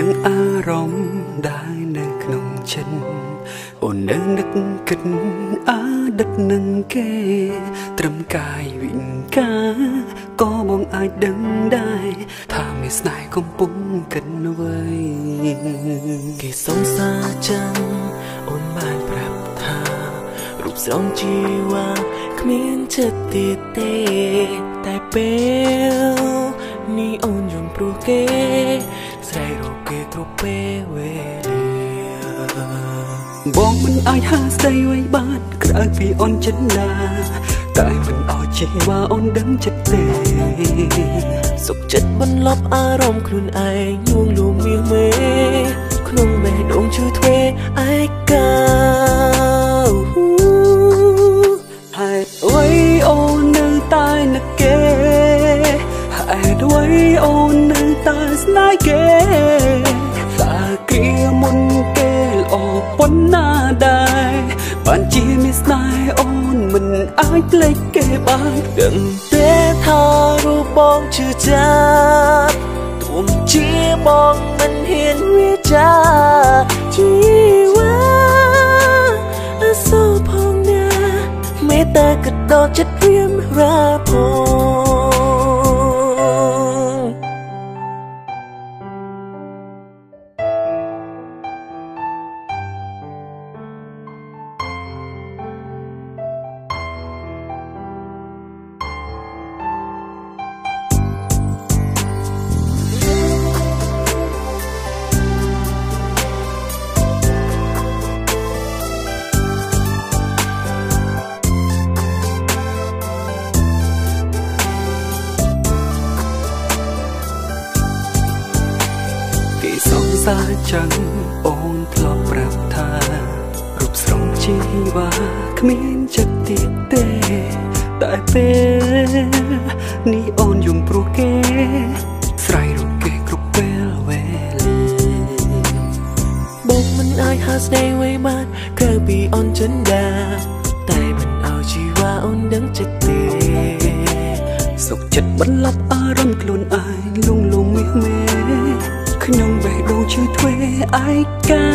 ដឹងអារម្មណ៍ដែលនៅក្នុងចិត្តអូននៅនឹកគិតអតីតនឹងគេត្រឹមកាយវិញ្ការក៏បងអាចដឹងដែរថាមានស្នេហ៍កំពុងកិនអ្វីគេសងសាចាំអូនបានប្រាប់ថារូបស្រងជីវ៉ាគ្មានចិត្តទៀតទេតែពេលនេះអូនយំព្រោះគេស្រែករកគេគ្រប់ពេលវេលាបងមិនអាចហាស្ដីអ្វីបានក្រៅពីអូនចិត្តណាតែមិនអោយជីវ៉ាអូនដឹងចិត្តទេសុខចិត្តបន្លប់អារម្មណ៍ខ្លួនឯងលួងលួមមាសមេក្នុងបេះដូងឈឺទ្វេឯកាហេតុអ្វីអូននៅតែនឹកគេហេតុអ្វីអូននៅតែស្នេហ៍គេតើគ្រាមុនគេល្អប៉ុណ្ណាដែរបានជាមានស្នេហ៍អូនមិនអាចភ្លេចគេបានដឹងទេថារូបបងឈឺចាប់ទោះជាបងមិនហ៊ានវាចាជីវ៉ាអសូរផងណាមេត្តាក៏ដល់ចិត្តរៀមរាផងសងសាចឹងអូនធ្លាប់ប្រាប់ថារូបស្រងជីវ៉ាគ្មានចិត្តទៀតទេតែពេលនេះអូនយំព្រោះគេស្រ័យរកគេគ្រប់ពេលវេលាបងមិនអាចហាស្ដីអ្វីបានក្រៅពីអូនចិនដាតែមិនអោយជីវ៉ាអូនដឹងចិត្តទេសុខចិត្តបន្លប់អារម្មណ៍ខ្លួនឯងលងលងមាសមេខ្ញុំបេះដូងឈឺទ្វេឯកា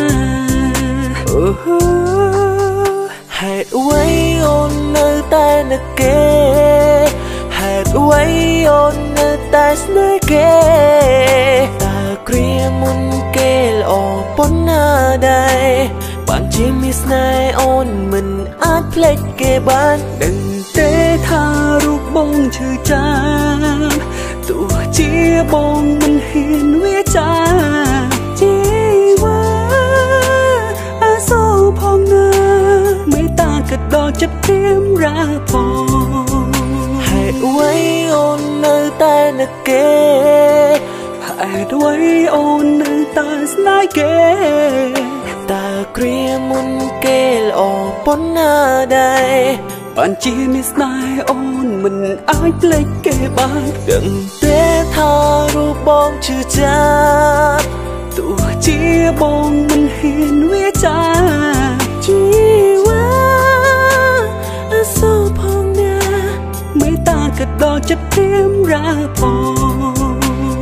ហេតុអ្វីអូននៅតែនឹកគេហេតុអ្វីអូននៅតែស្នេហ៍គេតើគ្រាមុនគេល្អប៉ុណ្ណាដែរបានជាមានស្នេហ៍អូនមិនអាចភ្លេចគេបានដឹងទេថារូបបងឈឺចាំទោះជាបងមិនហ៊ានវាចាជីវ៉ាអសូរផងណាមេត្តាក៏ដល់ចិត្តព្រាមរាផងហេតុអ្វីអូននៅតែនឹកគេហេតុអ្វីអូននៅតែស្នេហ៍គេតើគ្រាមុនគេល្អប៉ុណ្ណាដែរបានជាមានស្នេហ៍អូនមិនអាចភ្លេចគេបានដឹងទេថារូបបងឈឺចាប់ទោះជាបងមិនហ៊ានវាចាជីវ៉ាអសូរផងណាមេត្តាក៏ដល់ចិត្តព្រាមរាផង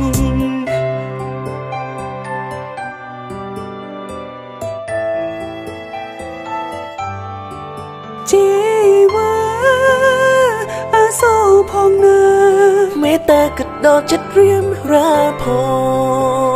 ជីវ៉ាអសូរផងណាមេត្តាក៏ដល់ចិត្តរៀមរាផង